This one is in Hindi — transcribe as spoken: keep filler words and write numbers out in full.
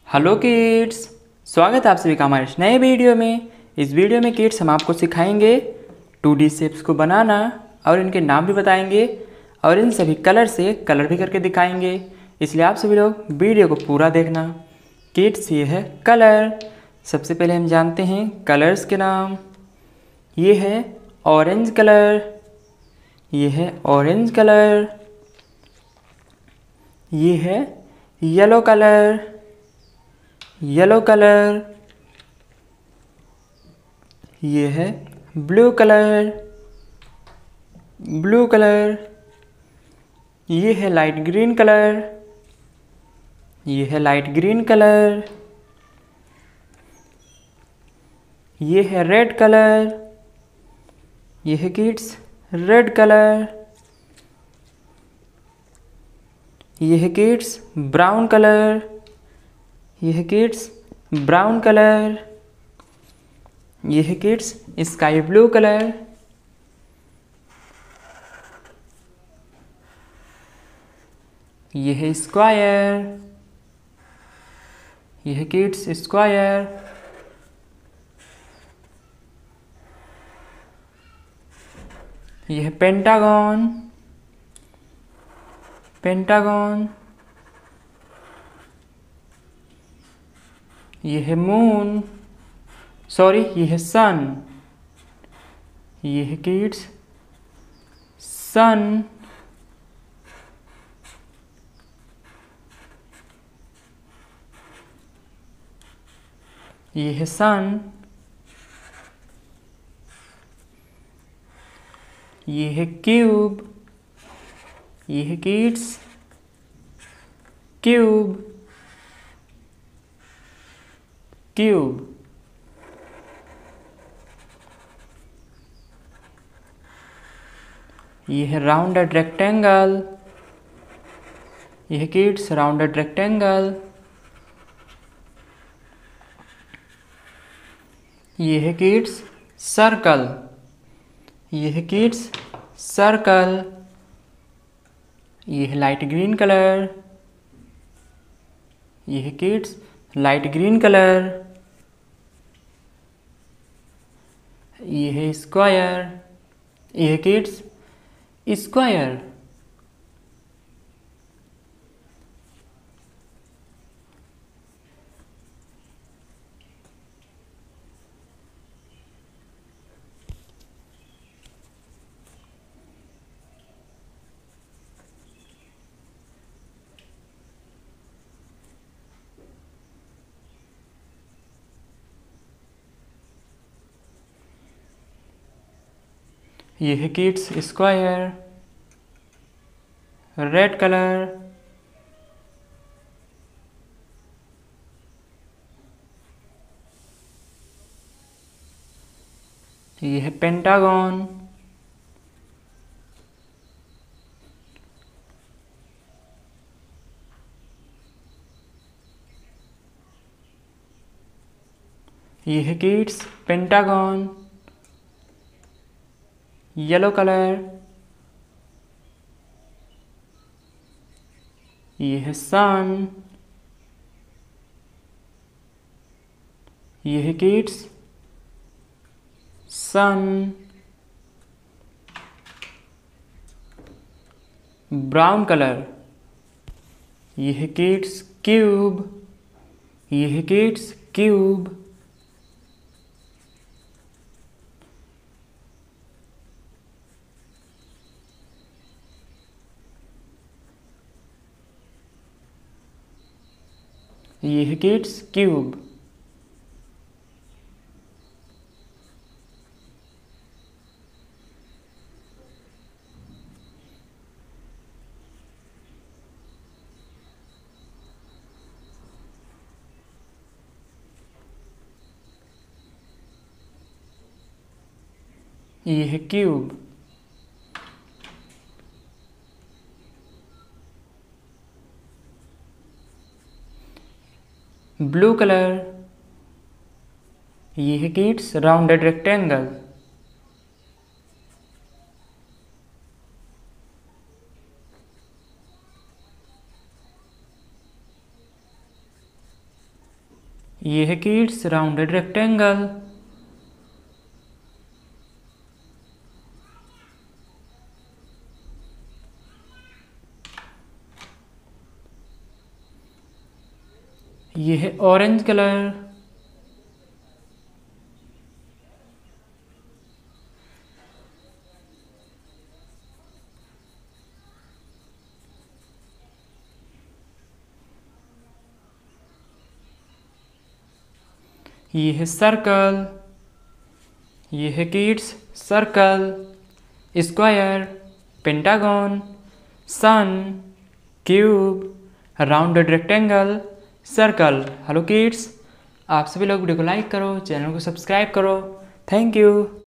हेलो किड्स, स्वागत है आप सभी का हमारे इस नए वीडियो में। इस वीडियो में किड्स हम आपको सिखाएंगे टू डी शेप्स को बनाना और इनके नाम भी बताएंगे और इन सभी कलर से कलर भी करके दिखाएंगे। इसलिए आप सभी लोग वीडियो को पूरा देखना। किड्स, ये है कलर। सबसे पहले हम जानते हैं कलर्स के नाम। ये है ऑरेंज कलर, ये है ऑरेंज कलर, ये है येलो कलर, येलो कलर, ये है ब्लू कलर, ब्लू कलर, ये है लाइट ग्रीन कलर, ये है लाइट ग्रीन कलर, ये है रेड कलर, ये है किड्स रेड कलर, ये है किड्स ब्राउन कलर, ये है किड्स ब्राउन कलर, ये है किड्स स्काई ब्लू कलर, ये है स्क्वायर, ये है किड्स स्क्वायर, ये है पेंटागन, पेंटागन, ये है मून, सॉरी ये है सन, ये है किड्स सन, ये है सन, ये है क्यूब, ये है किड्स क्यूब, क्यूब, ये है राउंडेड रेक्टेंगल, ये है किड्स राउंडेड रेक्टेंगल, ये है किड्स सर्कल, ये है किड्स सर्कल, ये है लाइट ग्रीन कलर, ये है किड्स लाइट ग्रीन कलर, ये है स्क्वायर, ये है किड्स स्क्वायर, ये है किड्स स्क्वायर, रेड कलर, ये है पेंटागन, ये है किड्स पेंटागन, येलो कलर, ये है सन, ये है किड्स सन, ब्राउन कलर, ये है किड्स क्यूब, ये है किड्स क्यूब, ये है किड्स क्यूब, ये है क्यूब, ब्लू कलर, ये है किड्स राउंडेड रेक्टेंगल, ये है किड्स राउंडेड रेक्टेंगल। ये है ऑरेंज कलर। ये है सर्कल। ये है kids circle, square, pentagon, sun, cube, rounded rectangle, circle. Hello kids, आप सभी लोग वीडियो को लाइक करो, चैनल को सब्सक्राइब करो। Thank you.